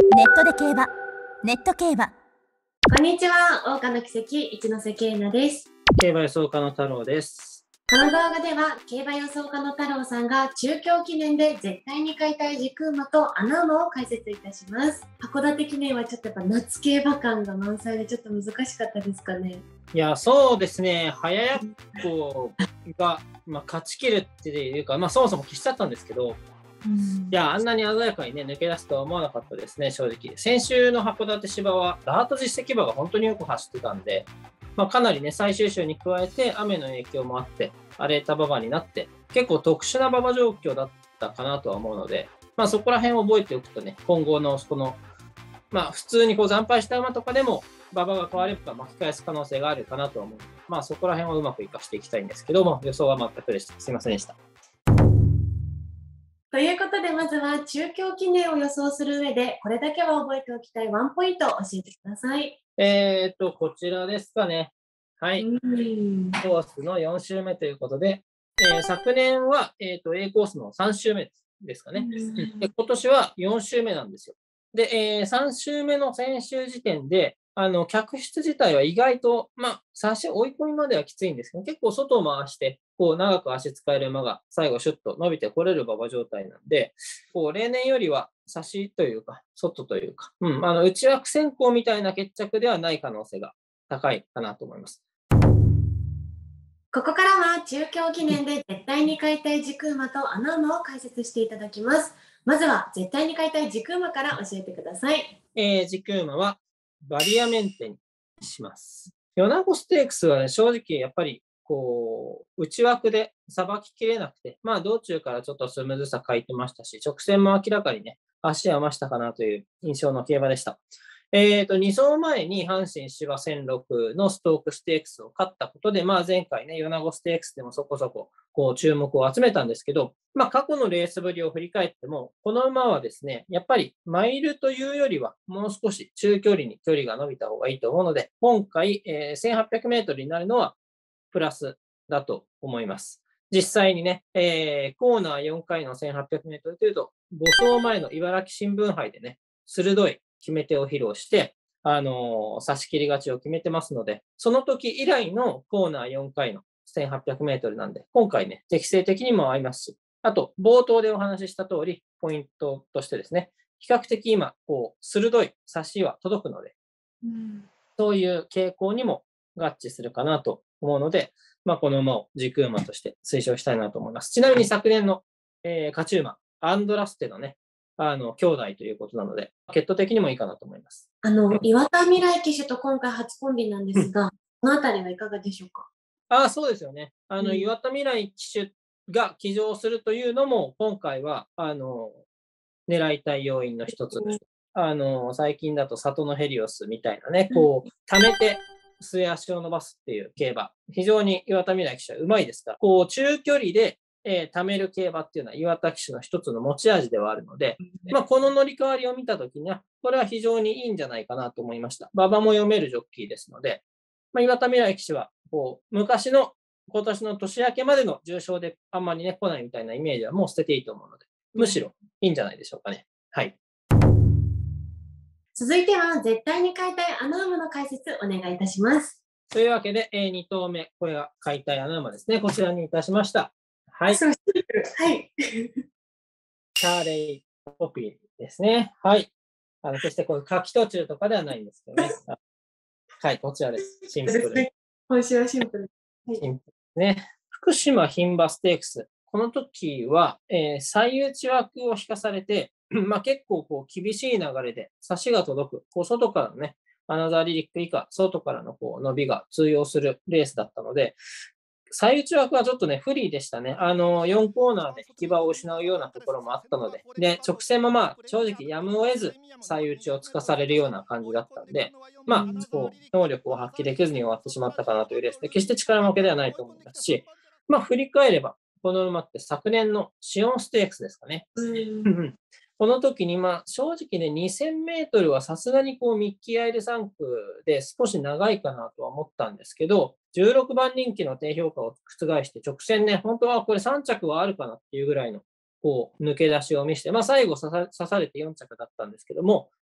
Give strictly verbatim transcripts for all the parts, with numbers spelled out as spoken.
ネットで競馬、ネット競馬。 こんにちは、桜花の奇跡、一ノ瀬慶奈です。 競馬予想家の太郎です。 この動画では、競馬予想家の太郎さんが中京記念で絶対に買いたい軸馬と穴馬を解説いたします。函館記念はちょっとやっぱ夏競馬感が満載でちょっと難しかったですかね。 いや、そうですね、早やっこが、まあ、勝ち切るっていうか、まあ、そもそも消しちゃったんですけど、うん、いや、あんなに鮮やかにね、抜け出すとは思わなかったですね、正直。先週の函館芝は、ダート実績馬が本当によく走ってたんで、まあ、かなりね、最終週に加えて、雨の影響もあって、荒れた馬場になって、結構特殊な馬場状況だったかなとは思うので、まあ、そこら辺を覚えておくとね、今後のこの、まあ、普通にこう惨敗した馬とかでも、馬場が変われば巻き返す可能性があるかなとは思うので、まあ、そこら辺をうまく活かしていきたいんですけども、予想は全くでした。すいませんでした。 ということで、まずは中京記念を予想する上で、これだけは覚えておきたいワンポイントを教えてください。 えっと、こちらですかね。はい。コースのよん週目ということで、えー、昨年は、えーと、A コースのさん週目ですかね。で、今年はよん週目なんですよ。で、えー、さん週目の先週時点で、あの、客室自体は意外と、まあ、差し追い込みまではきついんですけど、結構外を回して、こう、長く足使える馬が最後シュッと伸びてこれる馬場状態なんで、こう、例年よりは差しというか、外というか、うん、あの、内枠先行みたいな決着ではない可能性が高いかなと思います。 ここからは中京記念で絶対に買いたい軸馬と穴馬を解説していただきます。まずは絶対に買いたい軸馬から教えてください。 えー、軸馬はバリアメンテにします。米子ステークスは、ね、正直やっぱりこう内枠でさばききれなくて、まあ道中からちょっとスムーズさ欠いてましたし、直線も明らかにね、足余したかなという印象の競馬でした。えーと、に走前に阪神芝せんろくのストークステークスを勝ったことで、まあ前回ね、米子ステークスでもそこそここう注目を集めたんですけど、まあ過去のレースぶりを振り返っても、この馬はですね、やっぱりマイルというよりはもう少し中距離に距離が伸びた方がいいと思うので、今回、えー、せんはっぴゃくメートルになるのはプラスだと思います。実際にね、えー、コーナーよんかいのせんはっぴゃくメートルというと、ご走前の茨城新聞杯でね、鋭い決め手を披露して、あのー、差し切り勝ちを決めてますので、その時以来のコーナーよんかいのせんはっぴゃくメートルなんで、今回ね、適正的にも合いますし、あと、冒頭でお話しした通り、ポイントとしてですね、比較的今、こう、鋭い差しは届くので、うん、そういう傾向にも合致するかなと思うので、まあ、この馬を軸馬として推奨したいなと思います。ちなみに昨年の、えー、勝ち馬、アンドラステのね、あの、兄弟ということなので、血統的にもいいかなと思います。 あの、岩田未来騎手と今回初コンビなんですが、このあたりはいかがでしょうか？ ああ、そうですよね。あの、うん、岩田未来騎手が騎乗するというのも、今回は、あの、狙いたい要因の一つです。あの、最近だと里のヘリオスみたいなね、こう、溜めて末足を伸ばすっていう競馬。非常に岩田未来騎手はうまいですから、こう、中距離で、えー、溜める競馬っていうのは岩田騎手の一つの持ち味ではあるので、まあ、この乗り換わりを見たときには、これは非常にいいんじゃないかなと思いました。馬場も読めるジョッキーですので、まあ、岩田未来騎手は、こう、昔の今年の年明けまでの重賞であんまりね、来ないみたいなイメージはもう捨てていいと思うので、むしろいいんじゃないでしょうかね。はい。 続いては、絶対に買いたい穴馬の解説お願いいたします。 というわけで、えー、に頭目、これが買いたい穴馬ですね。こちらにいたしました。はい。 はい。 チャーレイ・ポピーですね。はい。あの、決してこういう書き途中とかではないんですけどね。はい、こちらです。シンプル。 今週はシンプル。 はい、シンプルね。福島牝馬ステークス。この時は、えー、最内枠を引かされて、まあ、結構こう厳しい流れで差しが届く、こう外からのね、アナザーリリック以下、外からのこう伸びが通用するレースだったので、最内枠はちょっとね、不利でしたね。あの、よんコーナーで引き場を失うようなところもあったので、で、直線もまあ、正直やむを得ず、最内をつかされるような感じだったんで、まあ、こう、能力を発揮できずに終わってしまったかなというレースで、決して力負けではないと思いますし、まあ、振り返れば、この馬って昨年のシオンステークスですかね。この時に、まあ、正直ね、にせんメートルはさすがにこう、ミッキーアイルさん区で少し長いかなとは思ったんですけど、じゅうろくばん人気の低評価を覆して、直線ね、本当はこれさん着はあるかなっていうぐらいの、こう、抜け出しを見せて、まあ、最後刺さ、刺されてよん着だったんですけども、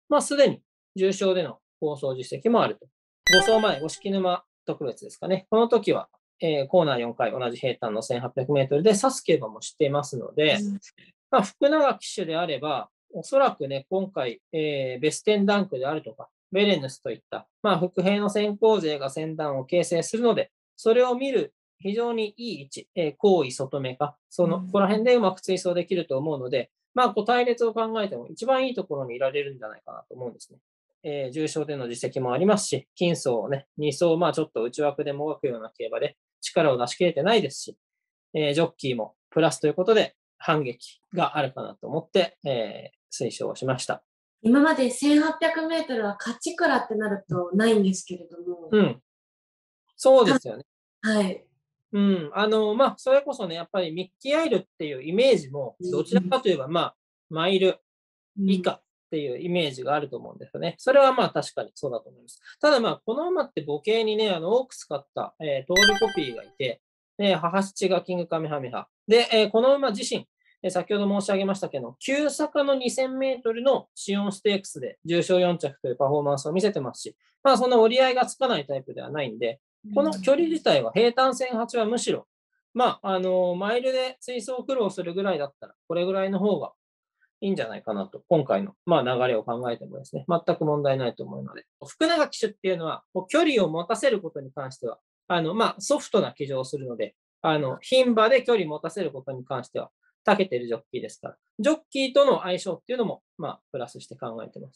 まあ、すでに重賞での好走実績もあると。ご走前、五色沼特別ですかね。この時は、えーコーナーよんかい、同じ平坦のせんはっぴゃくメートルでサスケ馬も知っていますので、 うんまあ、福永騎手であれば、おそらくね、今回、えーベステンダンクであるとか、ベレヌスといった、まあ、伏兵の先行勢が先団を形成するので、それを見る非常にいい位置、えー、後位外目か、その、 うんここら辺でうまく追走できると思うので、まあ、こう隊列を考えても一番いいところにいられるんじゃないかなと思うんですね。えー重賞での実績もありますし、金走をね、に走、まあちょっと内枠でもがくような競馬で力を出し切れてないですし、えージョッキーもプラスということで反撃があるかなと思って、えー推奨をしました。 今までせんはっぴゃくメートルは勝ち倉ってなるとないんですけれども、 うん。そうですよね。 はい。 うん。あの、まあ、それこそね、やっぱりミッキー・アイルっていうイメージも、どちらかといえば、まあ、マイル以下っていうイメージがあると思うんですよね。それはまあ確かにそうだと思います。ただまあ、この馬って母系にね、あの、多く使った、えートールコピーがいて、で、母七がキングカメハメハ。で、えーこの馬自身、えー先ほど申し上げましたけど、急坂のにせんメートルのシオンステークスで重賞よん着というパフォーマンスを見せてますし、まあそんな折り合いがつかないタイプではないんで、この距離自体は平坦線はちはむしろ、まあ、あの、マイルで追走苦労するぐらいだったら、これぐらいの方がいいんじゃないかなと、今回の、まあ、流れを考えてもですね、全く問題ないと思うので、福永騎手っていうのは、こう距離を持たせることに関しては、あの、まあ、ソフトな騎乗をするので、あの、牝馬で距離持たせることに関しては、長けてるジョッキーですから、ジョッキーとの相性っていうのも、まあ、プラスして考えてます。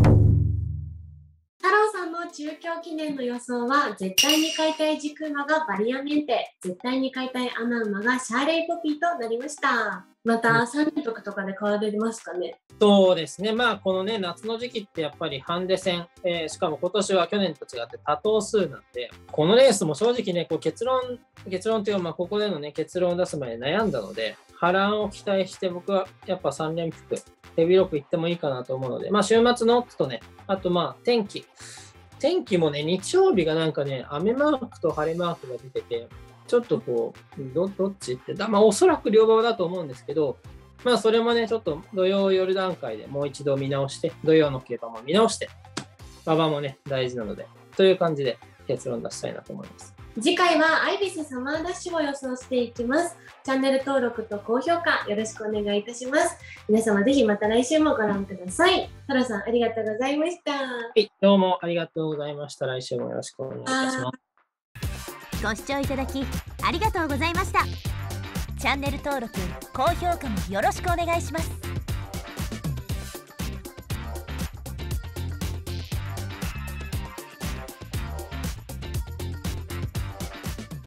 太郎さんの中京記念の予想は、絶対に買いたい軸馬がバリアメンテ、絶対に買いたい穴馬がシャーレイポピーとなりました。またさん連続とかで買われますかね。 そうですね、まあ、このね、夏の時期ってやっぱりハンデ戦、えーしかも今年は去年と違って多頭数なんで、このレースも正直ね、こう結論、結論というか、まあ、ここでのね、結論を出す前に悩んだので、波乱を期待して、僕はやっぱさん連複、手広くいってもいいかなと思うので、まあ、週末のオッズとね、あとまあ、天気。天気もね、日曜日がなんかね、雨マークと晴れマークが出てて、ちょっとこう、ど、どっちって、だまあ、おそらく両馬だと思うんですけど、まあ、それもね、ちょっと土曜夜段階でもう一度見直して、土曜の競馬も見直して、馬場もね、大事なので、という感じで結論出したいなと思います。 次回はアイビスサマーダッシュを予想していきます。チャンネル登録と高評価よろしくお願いいたします。皆様ぜひまた来週もご覧ください。太郎さんありがとうございました。 はい、どうもありがとうございました。来週もよろしくお願いいたします。 ご視聴いただきありがとうございました。チャンネル登録高評価もよろしくお願いします。